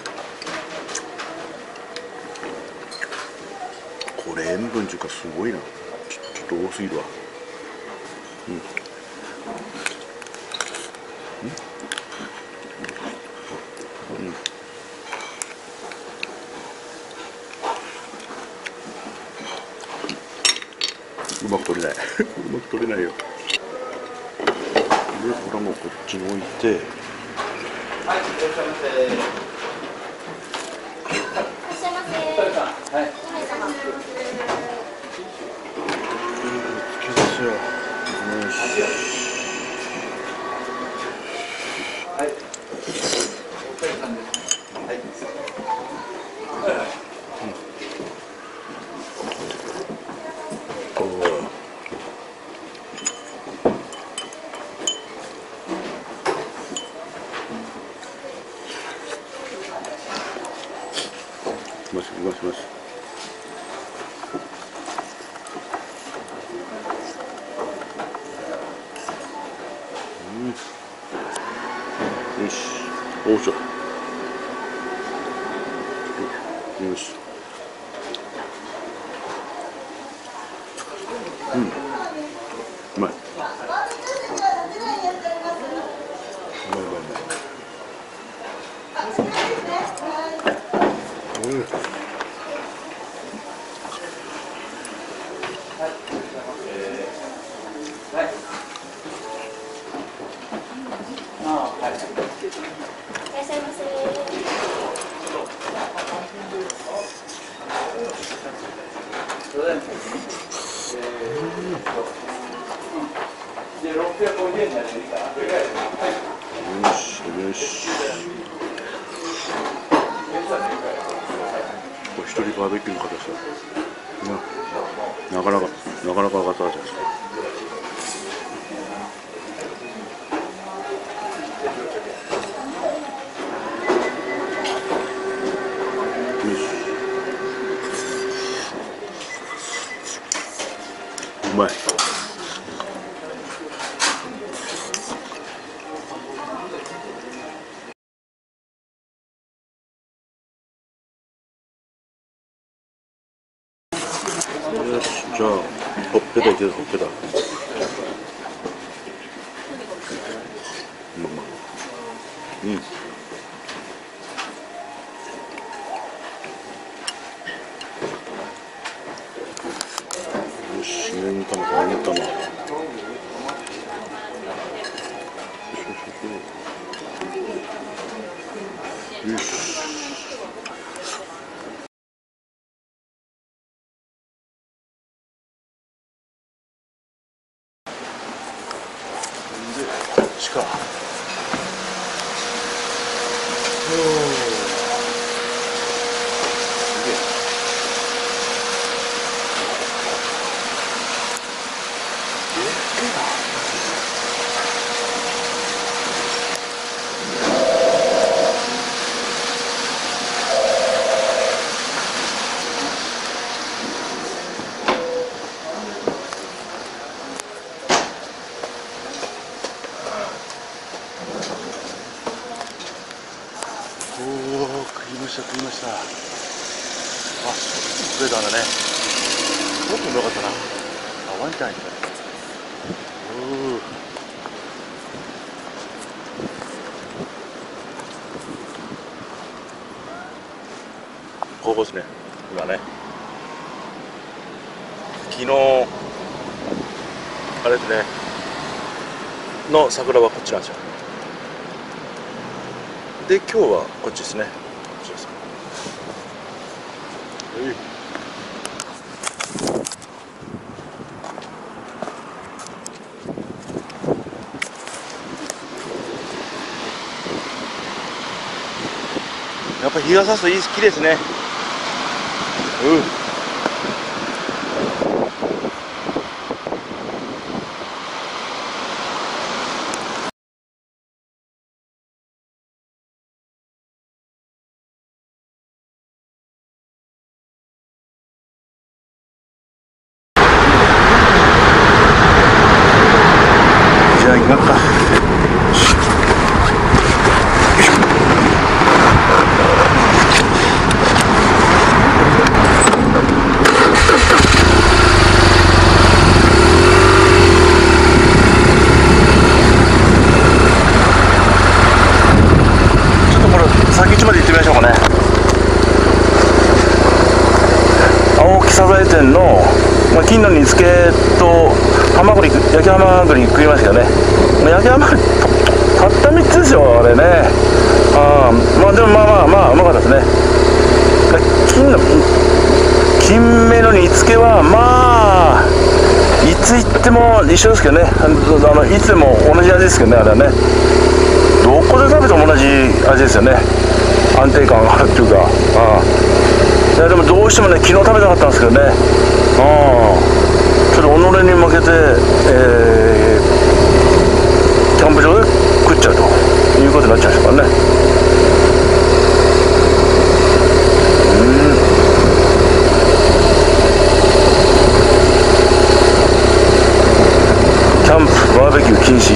Speaker 3: これ塩分っていうかすごいな。ちょっと多すぎるわ。うまく取れない。うまく取れないよ。で、これもこっちに置いて。
Speaker 6: いらっしゃいませ。はい。
Speaker 3: つけですよ。よし。いきます。よし。おうちょ。よし。
Speaker 1: うまい。
Speaker 6: いらっしゃいませ。
Speaker 1: よしよし。これ一人バーベキューの方さ、なかなか上がったじゃないですか。うまい。よし、じゃあほっぺたいける、ほっぺた。うん。よし、上に玉が上げたな。よし。こっちか。おお、食いました食いました。あ、そう食えたんだね。もっとよかったな。あ、ワンちゃんいた。おお。ここですね。今ね。昨日あれですね。の桜はこっちなんですよ。で、今日はこっちですね。こっちです。やっぱ日が差すといい、綺麗ですね。じゃあ行こうか。先市まで行ってみましょうかね。青木サザエ店の、金の煮付けとハマグリ、焼きハマグリ食いましたけどね。焼きハマグリたった3つですよ、あれね。でもうまかったですね。金目の煮付けはいつ行っても一緒ですけどね。いつでも同じ味ですけどね、あれはね。どこで食べても同じ味ですよね。安定感があるっていうか。いやでもどうしてもね、昨日食べたかったんですけどね。ちょっと己に負けて、キャンプ場で食っちゃうということになっちゃいましたからね。キャンプバーベキュー禁止。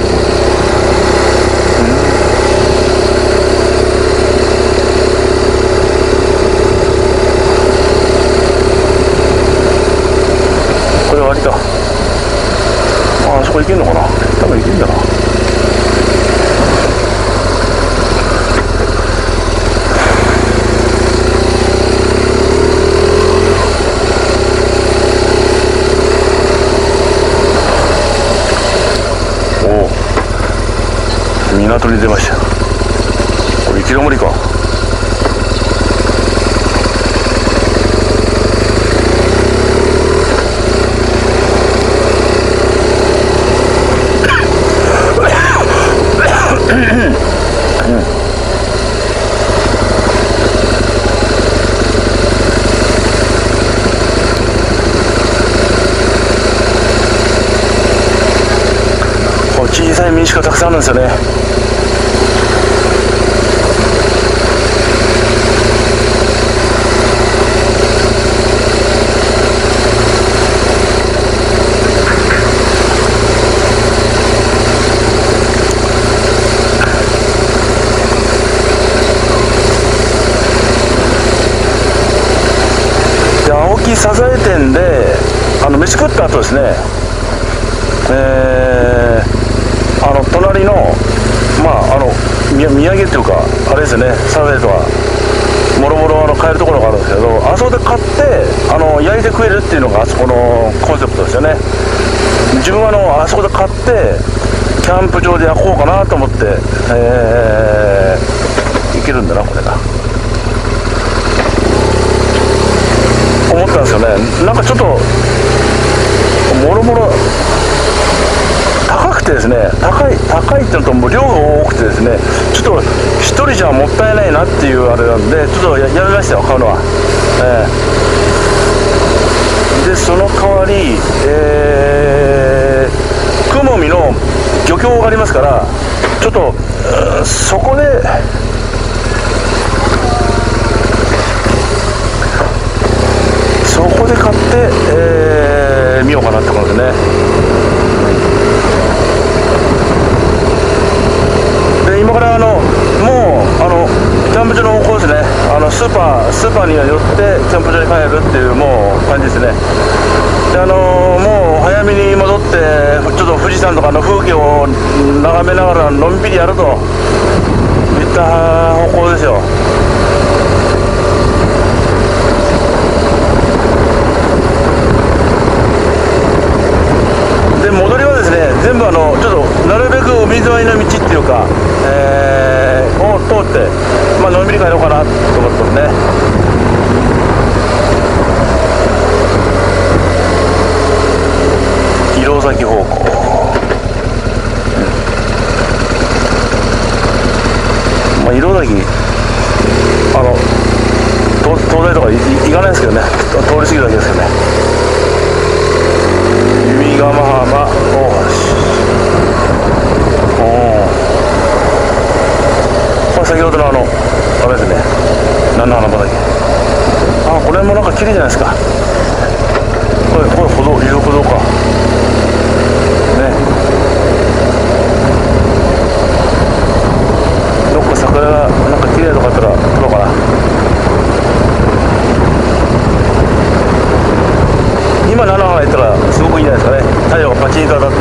Speaker 1: これ終わりか。
Speaker 3: いけんのかな。多分いけんだな。おお、港に出ました。これ池の森か。小さい民宿がたくさんあるんですよね。で、青木サザエ店で飯食った後ですね、隣の土産っていうかあれですよね、サザエとかもろもろ買えるところがあるんですけど、あそこで買って焼いて食えるっていうのがあそこのコンセプトですよね。自分はあそこで買ってキャンプ場で焼こうかなと思って、いけるんだなこれが思ったんですよね。なんかちょっともろもろ高くてですね、高いってのともう量が多くてですね、ちょっと一人じゃもったいないなっていうあれなんで、ちょっと やめましたよ、買うのは。でその代わり、雲見の漁協がありますから、ちょっとそこで買って、見ようかなってことですね。で今からもうキャンプ場の方向ですね、スーパーには寄ってキャンプ場に帰るっていうもう感じですね。でもう早めに戻ってちょっと富士山とかの風景を眺めながらのんびりやるといった方向ですよ。で戻りはですね、全部ちょっとなるべく海沿いの道っていうか、を通って、のんびり帰ろうかなと思ってますね。弘前方向、弘前東大とか行かないですけどね、通り過ぎるだけですけどね。弓ヶ浜大橋、これ先ほどのあれですね、何の花畑。これもなんか綺麗じゃないですか。これ歩道、遊歩道かね。どっか桜がなんか綺麗なとこあったら撮ろうかな。今菜の花行ったらすごくいいんじゃないですかね、太陽がパチンと当たって。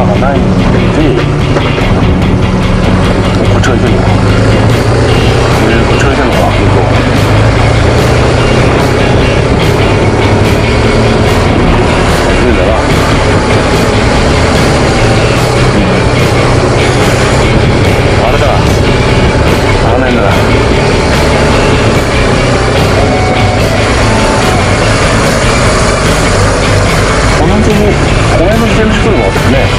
Speaker 3: がないし、こっちがいけるのか、こっちがいけるのか、向こう。いるんだな。あれだ、あの辺だ。同じゲーム作るのですね。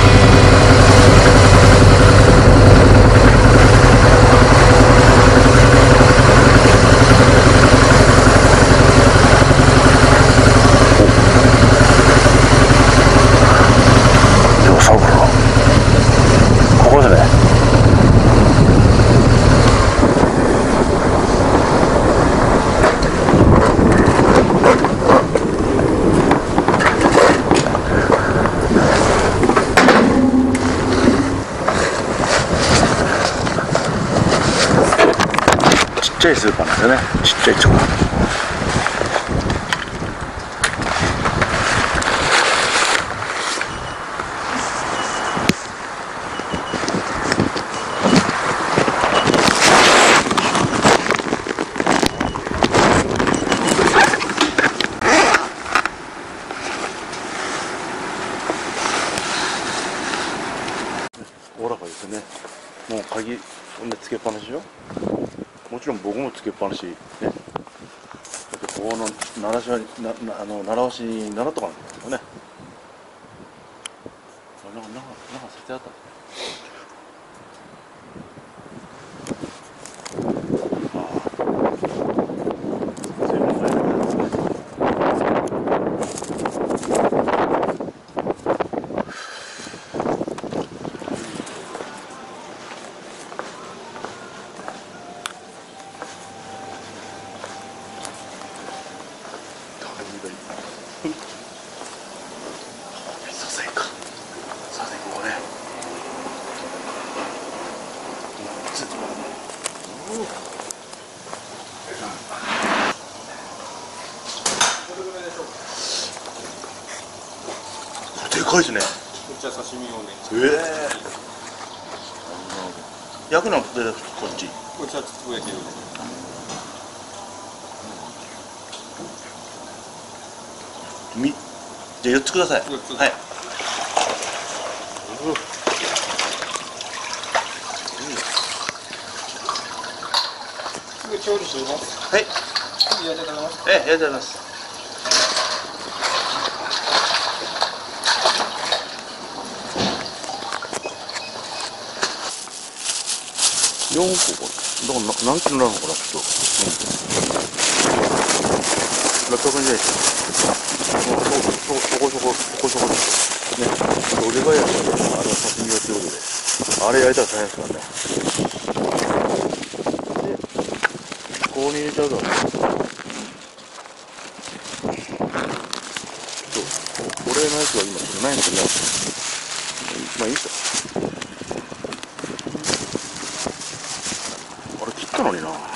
Speaker 3: でもサブロここですね。ちっちゃいスーパーなんですよね。ちっちゃいとこ。おおらかですね。もう鍵つけっぱなしよ。もちろん僕もつけっぱなしね。だってここの習わしに習っとかないんですよね。なんか設定あったんでかいですね。
Speaker 7: こっちは刺身用で。
Speaker 3: 焼くのはこっち。
Speaker 7: こっちはつぶやき用で。
Speaker 3: じゃあ4つください。
Speaker 7: 4つ。
Speaker 3: はい。
Speaker 7: すぐ調理します。
Speaker 3: はい。
Speaker 7: すぐやって食べます。
Speaker 3: ありがとうございます。4個だから何キロなのかな、ちょっと。600円じゃないですか。そこそこです。ね。俺がやるから、あれは刺身用ってことで。あれ焼いたら大変ですからね。で、ここに入れちゃうと、これのやつは今ちょっとないんですけどね。まあいいっすよ。あれ切ったのにな。